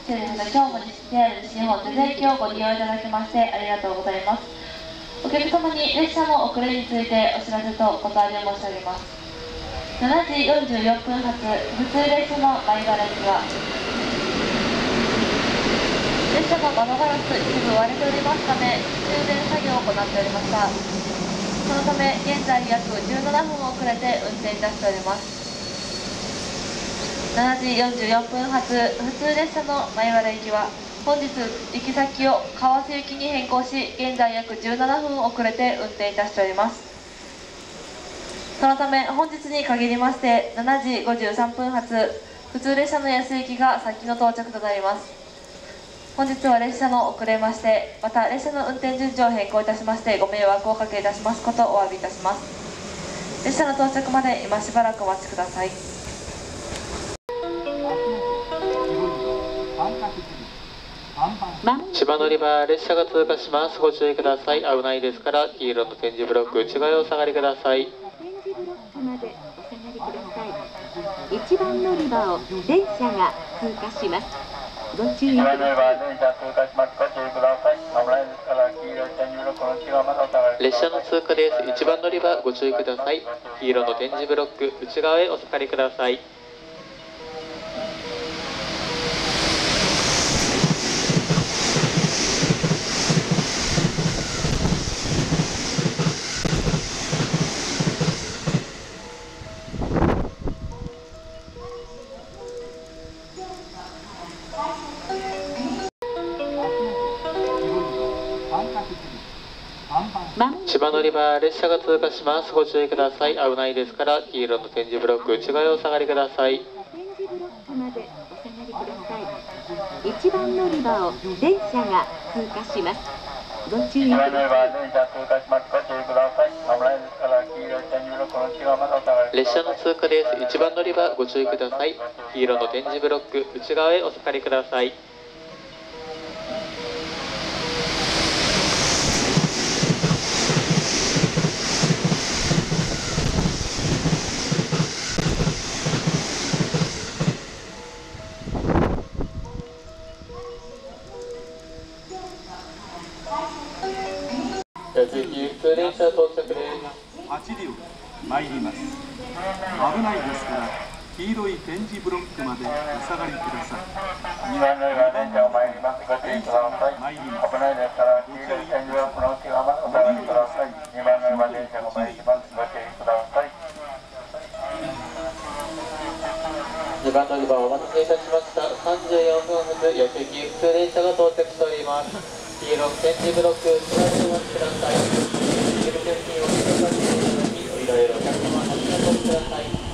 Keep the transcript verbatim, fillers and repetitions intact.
中ですが、今日も ジェイアール 西日本手前駅をご利用いただきましてありがとうございます。お客様に列車の遅れについてお知らせとお答えを申し上げます。しちじよんじゅうよんぷん発普通列車の米原駅は列車の窓ガラス一部割れておりますため、修繕作業を行っておりました。そのため現在約じゅうななふん遅れて運転いたしております。しちじよんじゅうよんぷん発普通列車の米原駅は本日行き先を川瀬行きに変更し、現在約じゅうななふん遅れて運転いたしております。そのため本日に限りましてしちじごじゅうさんぷん発普通列車の安行きが先の到着となります。本日は列車の遅れまして、また列車の運転順序を変更いたしましてご迷惑をおかけいたしますことをお詫びいたします。列車の到着まで今しばらくお待ちください。 千葉乗り場列車が通過します。ご注意ください。危ないですから黄色の点字ブロック内側へお下がりください。 いちばん乗り場を電車が通過します。ご注意ください。 列車の通過です。いちばん乗り場ご注意ください。黄色の点字ブロック内側へお下がりください。千葉乗り場列車が通過します。ご注意ください。危ないですから黄色の点字ブロック内側へお下がりください。 点字ブロックまでお下がりください。いちばん乗り場を電車が通過します。ご注意ください。 列車の通過です。いちばん乗り場ご注意ください。黄色の点字ブロック内側へお下がりください。次普通電車到着です。 はちりょう参ります。危ないですから黄色い点字ブロックまでお下がりください。にばん乗り場電車を参ります。ご注意ください。危ないですから黄色い点字ブロックの内側までお下がりください。にばん乗り場電車が参ります。ご注意ください。 にばん乗り場お待たせいたしました。さんじゅうよんぷん発翌行き普通電車が到着しております。黄色点字ブロック内側へお待ちください。黄色点字をお待ちください。お色々お客様ありがとうください。